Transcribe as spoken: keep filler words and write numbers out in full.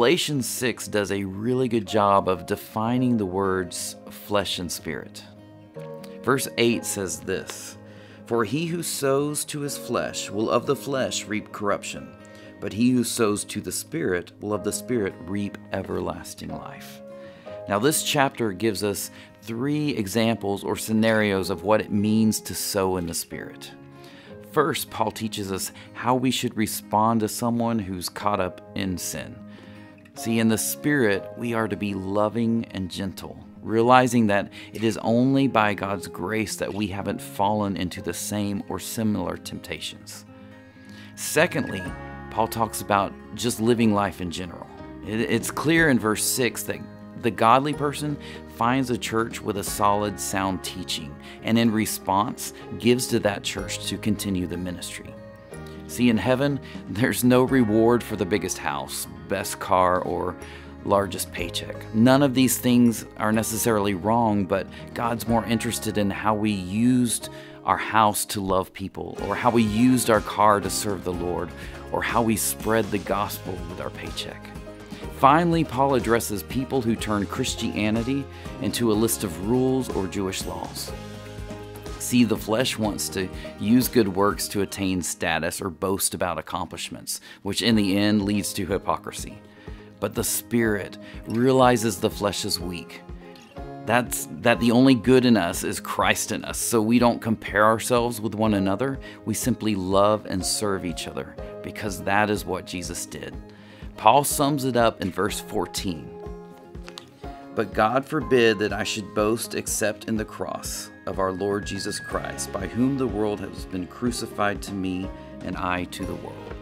Galatians six does a really good job of defining the words flesh and spirit. Verse eight says this, "For he who sows to his flesh will of the flesh reap corruption, but he who sows to the Spirit will of the Spirit reap everlasting life." Now this chapter gives us three examples or scenarios of what it means to sow in the Spirit. First, Paul teaches us how we should respond to someone who's caught up in sin. See, in the Spirit, we are to be loving and gentle, realizing that it is only by God's grace that we haven't fallen into the same or similar temptations. Secondly, Paul talks about just living life in general. It's clear in verse six that the godly person finds a church with a solid, sound teaching, and in response, gives to that church to continue the ministry. See, in heaven, there's no reward for the biggest house, best car, or largest paycheck. None of these things are necessarily wrong, but God's more interested in how we used our house to love people, or how we used our car to serve the Lord, or how we spread the gospel with our paycheck. Finally, Paul addresses people who turn Christianity into a list of rules or Jewish laws. See, the flesh wants to use good works to attain status or boast about accomplishments, which in the end leads to hypocrisy. But the Spirit realizes the flesh is weak. That's that the only good in us is Christ in us, so we don't compare ourselves with one another. We simply love and serve each other, because that is what Jesus did. Paul sums it up in verse fourteen. "But God forbid that I should boast except in the cross of our Lord Jesus Christ, by whom the world has been crucified to me and I to the world."